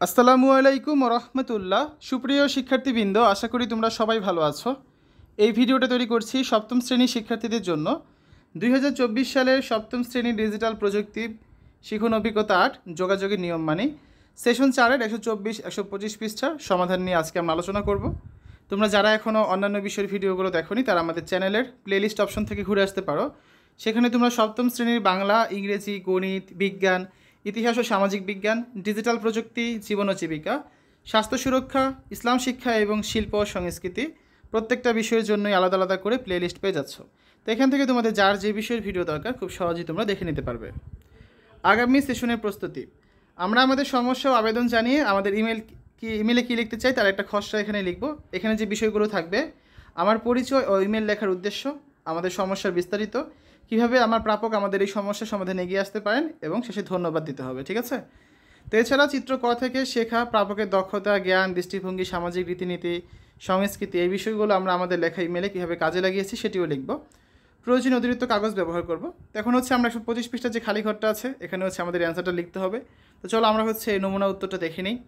আসসালামু আলাইকুম রহমতুল্লাহ। সুপ্রিয় শিক্ষার্থীবৃন্দ, আশা করি তোমরা সবাই ভালো আছো। এই ভিডিওটা তৈরি করছি সপ্তম শ্রেণীর শিক্ষার্থীদের জন্য। 2024 সালের সপ্তম শ্রেণীর ডিজিটাল প্রযুক্তি শিখন অভিজ্ঞতা 8 যোগাযোগের নিয়ম মানি সেশন 4-এর 124-125 পৃষ্ঠার সমাধান নিয়ে আজকে আমরা আলোচনা করব। তোমরা যারা এখনও অন্যান্য বিষয়ের ভিডিওগুলো দেখোনি তারা আমাদের চ্যানেলের প্লেলিস্ট অপশন থেকে ঘুরে আসতে পারো। সেখানে তোমরা সপ্তম শ্রেণীর বাংলা, ইংরেজি, গণিত, বিজ্ঞান, ইতিহাস ও সামাজিক বিজ্ঞান, ডিজিটাল প্রযুক্তি, জীবন ও জীবিকা, স্বাস্থ্য সুরক্ষা, ইসলাম শিক্ষা এবং শিল্প ও সংস্কৃতি প্রত্যেকটা বিষয়ের জন্যই আলাদা আলাদা করে প্লেলিস্ট পেয়ে যাচ্ছ। তো এখান থেকে তোমাদের যার যে বিষয়ের ভিডিও দরকার খুব সহজেই তোমরা দেখে নিতে পারবে। আগামী সেশনের প্রস্তুতি, আমরা আমাদের সমস্যা ও আবেদন জানিয়ে আমাদের ইমেলে কী লিখতে চাই তার একটা খসড়া এখানে লিখব। এখানে যে বিষয়গুলো থাকবে: আমার পরিচয় ও ইমেল লেখার উদ্দেশ্য, আমাদের সমস্যার বিস্তারিত, কীভাবে আমার প্রাপক আমাদের এই সমস্যার সমাধানে এগিয়ে আসতে পারেন এবং শেষে ধন্যবাদ দিতে হবে। ঠিক আছে? তো এছাড়া চিত্র ক থেকে শেখা, প্রাপকের দক্ষতা, জ্ঞান, দৃষ্টিভঙ্গি, সামাজিক রীতিনীতি, সংস্কৃতি, এই বিষয়গুলো আমরা আমাদের লেখা ইমেলে কীভাবে কাজে লাগিয়েছি সেটিও লিখব। প্রয়োজনীয় অতিরিক্ত কাগজ ব্যবহার করব। তো এখন হচ্ছে আমরা 125 পৃষ্ঠার যে খালি ঘরটা আছে এখানে হচ্ছে আমাদের অ্যান্সারটা লিখতে হবে। তো চলো আমরা হচ্ছে এই নমুনা উত্তরটা দেখে নিই।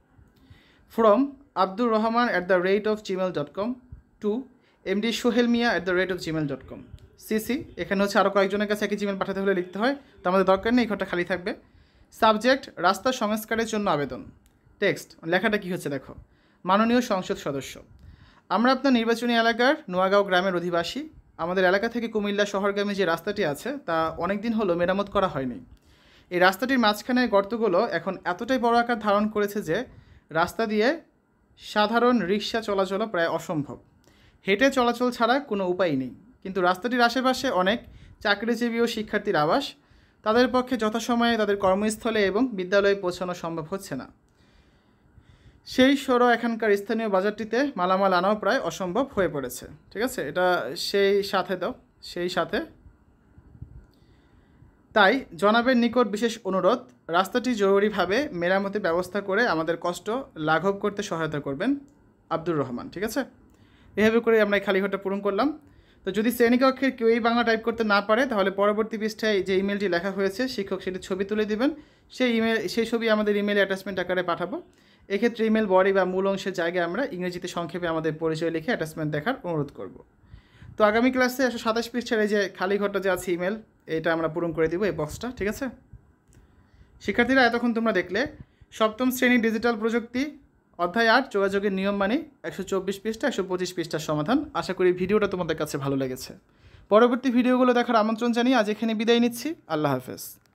From Abdur Rahman @gmail.com to MD Sohel Mia @gmail.com CC. এখানে হচ্ছে আরও কয়েকজনের কাছে একই জিমেল পাঠাতে হলে লিখতে হয়, তো আমাদের দরকার নেই, এই ঘরটা খালি থাকবে। সাবজেক্ট রাস্তা সংস্কারের জন্য আবেদন। টেক্সট লেখাটা কী হচ্ছে দেখো: মাননীয় সংসদ সদস্য, আমরা আপনার নির্বাচনী এলাকার নোয়াগাঁও গ্রামের অধিবাসী। আমাদের এলাকা থেকে কুমিল্লা শহরগামী যে রাস্তাটি আছে তা অনেক দিন হলো মেরামত করা হয়নি। এই রাস্তাটির মাঝখানে গর্তগুলো এখন এতটাই বড় আকার ধারণ করেছে যে রাস্তা দিয়ে সাধারণ রিক্সা চলাচলও প্রায় অসম্ভব। হেঁটে চলাচল ছাড়া কোনো উপায় নেই। কিন্তু রাস্তাটির আশেপাশে অনেক চাকরিজীবী ও শিক্ষার্থীর আবাস, তাদের পক্ষে যথাসময়ে তাদের কর্মস্থলে এবং বিদ্যালয়ে পৌঁছানো সম্ভব হচ্ছে না। সেই সরো এখানকার স্থানীয় বাজারটিতে মালামাল আনাও প্রায় অসম্ভব হয়ে পড়েছে। ঠিক আছে, এটা সেই সাথে তাই জনাবের নিকট বিশেষ অনুরোধ, রাস্তাটি জরুরিভাবে মেরামতের ব্যবস্থা করে আমাদের কষ্ট লাঘব করতে সহায়তা করবেন। আব্দুর রহমান। ঠিক আছে, এভাবে করে আমরা এই খালি ঘরটা পূরণ করলাম। তো যদি শ্রেণীকক্ষের কেউ এই বাংলা টাইপ করতে না পারে তাহলে পরবর্তী পৃষ্ঠায় যে ইমেলটি লেখা হয়েছে শিক্ষক সেটি ছবি তুলে দেবেন। সেই ছবি আমাদের ইমেলে অ্যাটাচমেন্ট আকারে পাঠাবো। এক্ষেত্রে ইমেল বডি বা মূল অংশের জায়গায় আমরা ইংরেজিতে সংক্ষেপে আমাদের পরিচয় লিখে অ্যাটাচমেন্ট দেখার অনুরোধ করব। তো আগামী ক্লাসে 127 পৃষ্ঠার এই যে খালি ঘরটা যে আছে ইমেল, এটা আমরা পূরণ করে দিব, এই বক্সটা। ঠিক আছে শিক্ষার্থীরা, এতক্ষণ তোমরা দেখলে সপ্তম শ্রেণীর ডিজিটাল প্রযুক্তি অধ্যায় 8 যোগাযোগের নিয়ম মানি 124 পৃষ্ঠা 125 পৃষ্ঠার সমাধান। আশা করি ভিডিওটা তোমাদের কাছে ভালো লেগেছে। পরবর্তী ভিডিওগুলো দেখার আমন্ত্রণ জানিয়ে আজ এখানে বিদায় নিচ্ছি। আল্লাহ হাফেজ।